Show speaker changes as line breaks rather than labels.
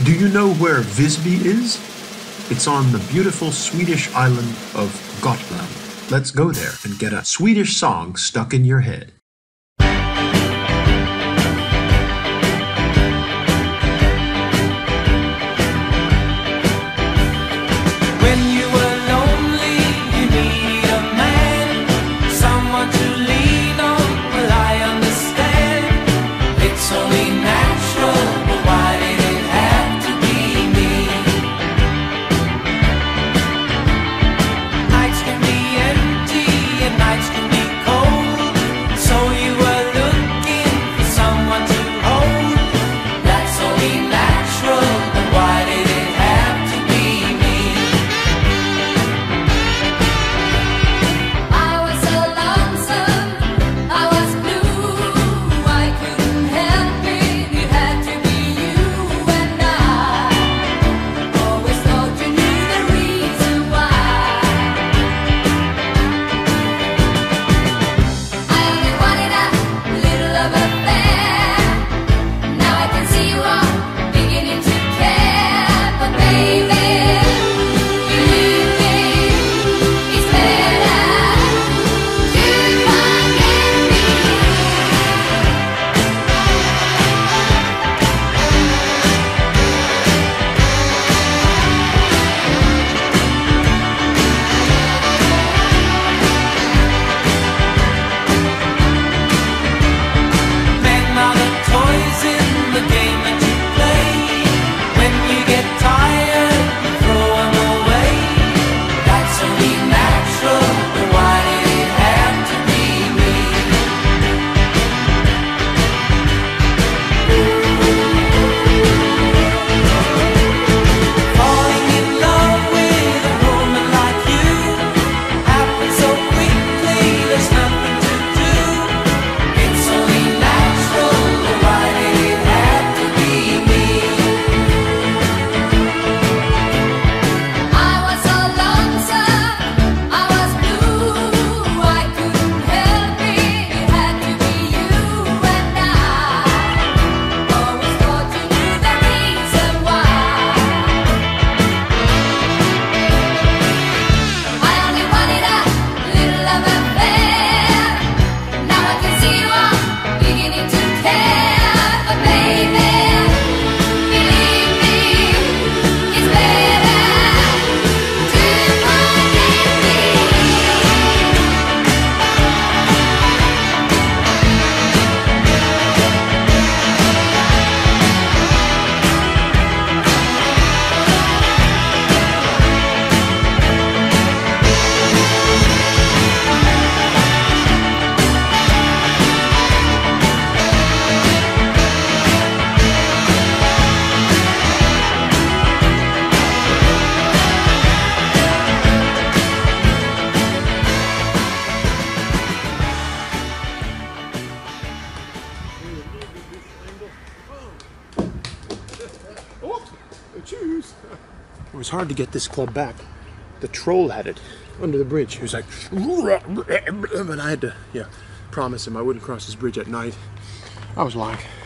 Do you know where Visby is? It's on the beautiful Swedish island of Gotland. Let's go there and get a Swedish song stuck in your head.
It was hard to get this club back. The troll had it under the bridge. He was like, but I had to, promise him I wouldn't cross this bridge at night. I was lying.